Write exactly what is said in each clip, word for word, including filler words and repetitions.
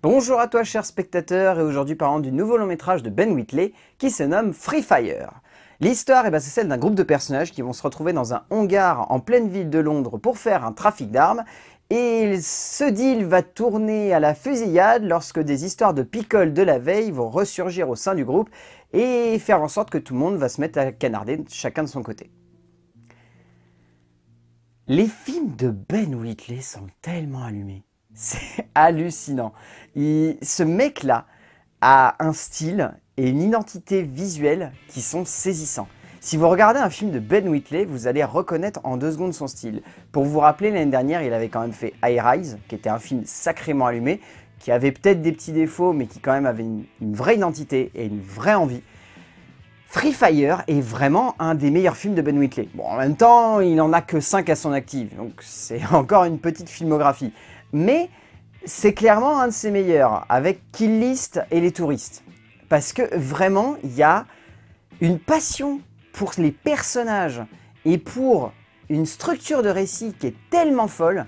Bonjour à toi cher spectateur, et aujourd'hui parlons du nouveau long métrage de Ben Wheatley qui se nomme Free Fire. L'histoire, eh ben, c'est celle d'un groupe de personnages qui vont se retrouver dans un hangar en pleine ville de Londres pour faire un trafic d'armes. Et ce deal va tourner à la fusillade lorsque des histoires de picole de la veille vont ressurgir au sein du groupe et faire en sorte que tout le monde va se mettre à canarder chacun de son côté. Les films de Ben Wheatley sont tellement allumés. C'est hallucinant. Il, ce mec-là a un style et une identité visuelle qui sont saisissants. Si vous regardez un film de Ben Wheatley, vous allez reconnaître en deux secondes son style. Pour vous rappeler, l'année dernière, il avait quand même fait High Rise, qui était un film sacrément allumé, qui avait peut-être des petits défauts, mais qui quand même avait une, une vraie identité et une vraie envie. Free Fire est vraiment un des meilleurs films de Ben Wheatley. Bon, en même temps, il n'en a que cinq à son actif, donc c'est encore une petite filmographie. Mais c'est clairement un de ses meilleurs, avec Kill List et Les Touristes. Parce que vraiment, il y a une passion pour les personnages et pour une structure de récit qui est tellement folle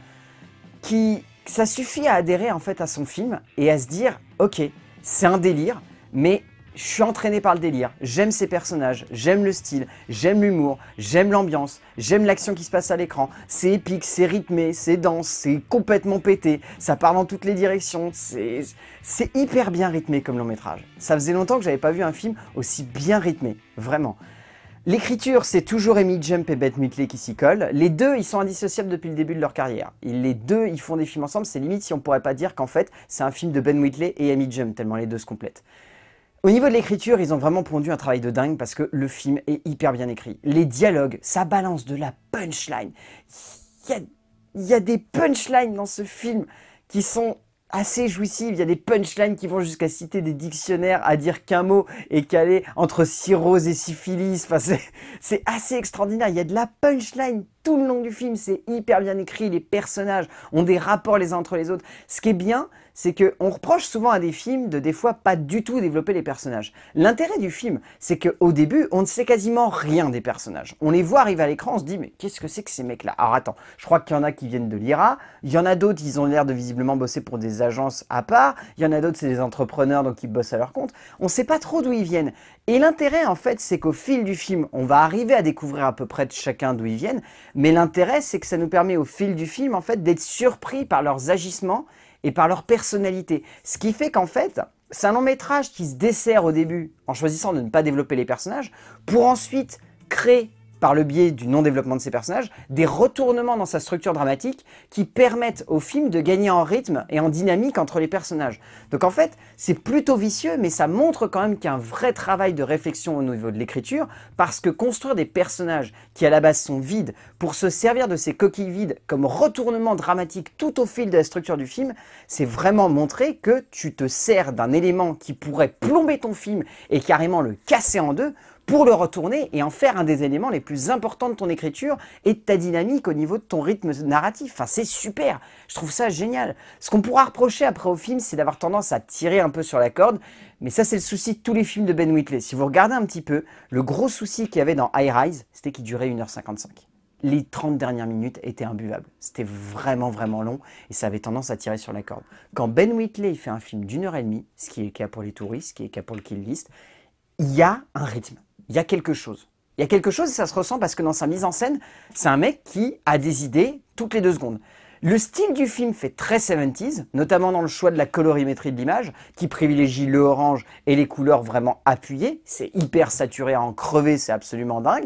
que ça suffit à adhérer en fait à son film et à se dire « Ok, c'est un délire, mais je suis entraîné par le délire, j'aime ces personnages, j'aime le style, j'aime l'humour, j'aime l'ambiance, j'aime l'action qui se passe à l'écran, c'est épique, c'est rythmé, c'est dense, c'est complètement pété, ça part dans toutes les directions, c'est hyper bien rythmé comme long métrage. Ça faisait longtemps que j'avais pas vu un film aussi bien rythmé, vraiment. L'écriture, c'est toujours Amy Jump et Ben Wheatley qui s'y collent. Les deux, ils sont indissociables depuis le début de leur carrière. Et les deux, ils font des films ensemble, c'est limite si on pourrait pas dire qu'en fait, c'est un film de Ben Wheatley et Amy Jump, tellement les deux se complètent. Au niveau de l'écriture, ils ont vraiment pondu un travail de dingue parce que le film est hyper bien écrit. Les dialogues, ça balance de la punchline. Il y a, il y a des punchlines dans ce film qui sont assez jouissives. Il y a des punchlines qui vont jusqu'à citer des dictionnaires à dire qu'un mot est calé entre cirrhose et syphilis. Enfin, c'est assez extraordinaire. Il y a de la punchline tout le long du film. C'est hyper bien écrit. Les personnages ont des rapports les uns entre les autres. Ce qui est bien, c'est qu'on reproche souvent à des films de des fois pas du tout développer les personnages. L'intérêt du film, c'est qu'au début, on ne sait quasiment rien des personnages. On les voit arriver à l'écran, on se dit mais qu'est-ce que c'est que ces mecs-là? Alors attends, je crois qu'il y en a qui viennent de l'I R A, il y en a d'autres, ils ont l'air de visiblement bosser pour des agences à part, il y en a d'autres, c'est des entrepreneurs donc ils bossent à leur compte. On ne sait pas trop d'où ils viennent. Et l'intérêt en fait, c'est qu'au fil du film, on va arriver à découvrir à peu près de chacun d'où ils viennent, mais l'intérêt, c'est que ça nous permet au fil du film en fait d'être surpris par leurs agissements et par leur personnalité. Ce qui fait qu'en fait, c'est un long métrage qui se dessert au début en choisissant de ne pas développer les personnages pour ensuite créer, par le biais du non-développement de ces personnages, des retournements dans sa structure dramatique qui permettent au film de gagner en rythme et en dynamique entre les personnages. Donc en fait, c'est plutôt vicieux, mais ça montre quand même qu'il y a un vrai travail de réflexion au niveau de l'écriture, parce que construire des personnages qui à la base sont vides, pour se servir de ces coquilles vides comme retournement dramatique tout au fil de la structure du film, c'est vraiment montrer que tu te sers d'un élément qui pourrait plomber ton film et carrément le casser en deux, pour le retourner et en faire un des éléments les plus importants de ton écriture et de ta dynamique au niveau de ton rythme narratif. Enfin, c'est super, je trouve ça génial. Ce qu'on pourra reprocher après au film, c'est d'avoir tendance à tirer un peu sur la corde, mais ça c'est le souci de tous les films de Ben Wheatley. Si vous regardez un petit peu, le gros souci qu'il y avait dans High Rise, c'était qu'il durait une heure cinquante-cinq. Les trente dernières minutes étaient imbuvables. C'était vraiment vraiment long et ça avait tendance à tirer sur la corde. Quand Ben Wheatley fait un film d'une heure et demie, ce qui est le cas pour Les Touristes, ce qui est le cas pour le Kill List, il y a un rythme. Il y a quelque chose. Il y a quelque chose et ça se ressent parce que dans sa mise en scène, c'est un mec qui a des idées toutes les deux secondes. Le style du film fait très soixante-dix, notamment dans le choix de la colorimétrie de l'image, qui privilégie le orange et les couleurs vraiment appuyées. C'est hyper saturé à en crever, c'est absolument dingue.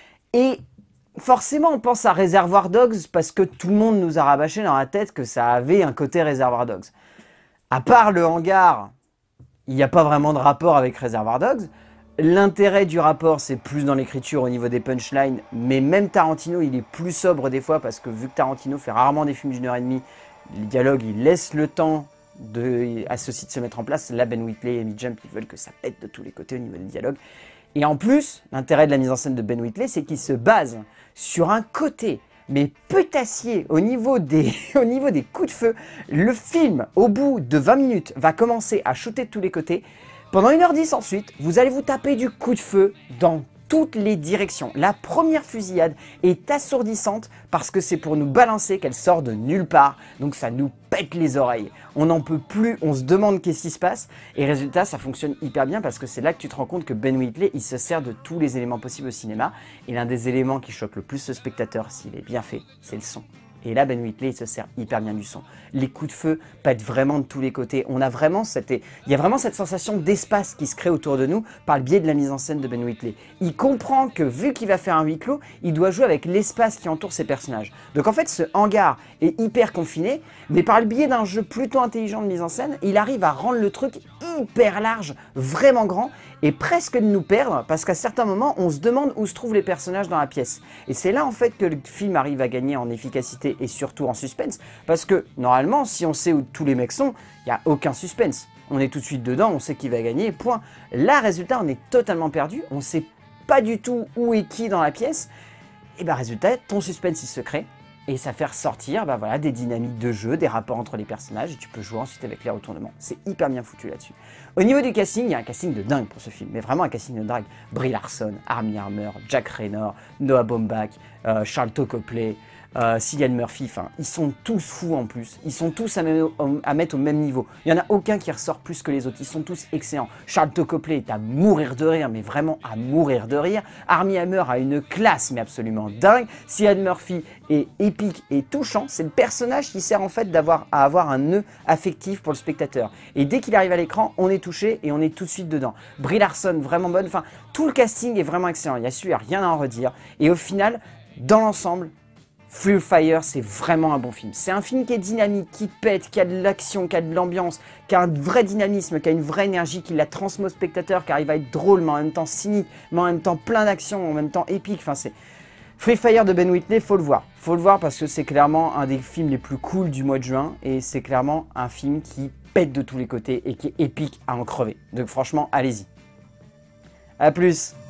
Et forcément, on pense à Reservoir Dogs parce que tout le monde nous a rabâché dans la tête que ça avait un côté Reservoir Dogs. À part le hangar, il n'y a pas vraiment de rapport avec Reservoir Dogs. L'intérêt du rapport, c'est plus dans l'écriture au niveau des punchlines, mais même Tarantino, il est plus sobre des fois parce que vu que Tarantino fait rarement des films d'une heure et demie, les dialogues, il laisse le temps de, à ceux-ci de se mettre en place. Là, Ben Wheatley et Amy Jump, ils veulent que ça pète de tous les côtés au niveau des dialogues. Et en plus, l'intérêt de la mise en scène de Ben Wheatley, c'est qu'il se base sur un côté, mais putassier au niveau des, au niveau des coups de feu. Le film, au bout de vingt minutes, va commencer à shooter de tous les côtés. Pendant une heure dix ensuite, vous allez vous taper du coup de feu dans toutes les directions. La première fusillade est assourdissante parce que c'est pour nous balancer qu'elle sort de nulle part, donc ça nous pète les oreilles. On n'en peut plus, on se demande qu'est-ce qui se passe, et résultat ça fonctionne hyper bien parce que c'est là que tu te rends compte que Ben Wheatley il se sert de tous les éléments possibles au cinéma, et l'un des éléments qui choque le plus le spectateur s'il est bien fait, c'est le son. Et là, Ben Wheatley, il se sert hyper bien du son. Les coups de feu pètent vraiment de tous les côtés. On a vraiment cette, il y a vraiment cette sensation d'espace qui se crée autour de nous par le biais de la mise en scène de Ben Wheatley. Il comprend que vu qu'il va faire un huis clos, il doit jouer avec l'espace qui entoure ses personnages. Donc en fait, ce hangar est hyper confiné, mais par le biais d'un jeu plutôt intelligent de mise en scène, il arrive à rendre le truc hyper large, vraiment grand, et presque de nous perdre, parce qu'à certains moments, on se demande où se trouvent les personnages dans la pièce. Et c'est là en fait que le film arrive à gagner en efficacité et surtout en suspense, parce que normalement, si on sait où tous les mecs sont, il n'y a aucun suspense. On est tout de suite dedans, on sait qui va gagner, point. Là, résultat, on est totalement perdu, on ne sait pas du tout où est qui dans la pièce, et bah résultat, ton suspense il se crée, et ça fait ressortir bah voilà, des dynamiques de jeu, des rapports entre les personnages, et tu peux jouer ensuite avec les retournements. C'est hyper bien foutu là-dessus. Au niveau du casting, il y a un casting de dingue pour ce film, mais vraiment un casting de dingue. Brie Larson, Armie Hammer, Jack Reynor, Noah Baumbach, euh, Sharlto Copley, euh, Cillian Murphy, enfin, ils sont tous fous en plus. Ils sont tous à, même, à mettre au même niveau. Il n'y en a aucun qui ressort plus que les autres. Ils sont tous excellents. Sharlto Copley est à mourir de rire, mais vraiment à mourir de rire. Armie Hammer a une classe, mais absolument dingue. Cillian Murphy est épique et touchant. C'est le personnage qui sert en fait d'avoir à avoir un nœud affectif pour le spectateur. Et dès qu'il arrive à l'écran, on est touché et on est tout de suite dedans. Brie Larson, vraiment bonne. Enfin, tout le casting est vraiment excellent. Il y a su, il n'y a rien à en redire. Et au final, dans l'ensemble, Free Fire, c'est vraiment un bon film. C'est un film qui est dynamique, qui pète, qui a de l'action, qui a de l'ambiance, qui a un vrai dynamisme, qui a une vraie énergie, qui la transmet au spectateur, qui arrive à être drôle, mais en même temps cynique, mais en même temps plein d'action, en même temps épique. Enfin, c'est Free Fire de Ben Wheatley, faut le voir. Faut le voir parce que c'est clairement un des films les plus cool du mois de juin et c'est clairement un film qui pète de tous les côtés et qui est épique à en crever. Donc franchement, allez-y. A plus.